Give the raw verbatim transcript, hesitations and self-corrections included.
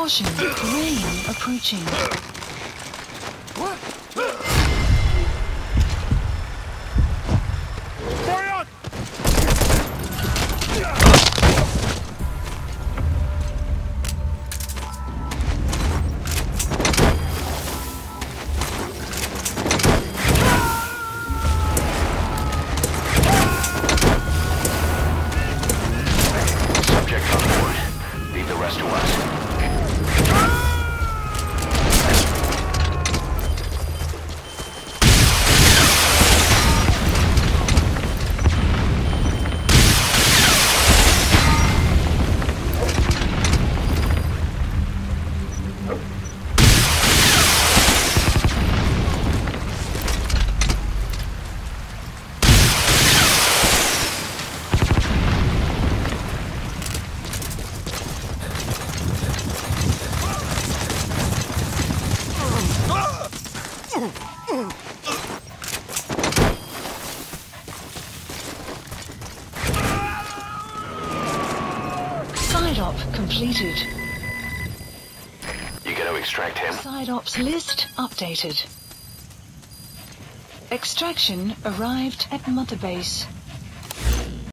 Caution, rain approaching. Side op completed. You gonna extract him? Side ops list updated. Extraction arrived at Mother Base.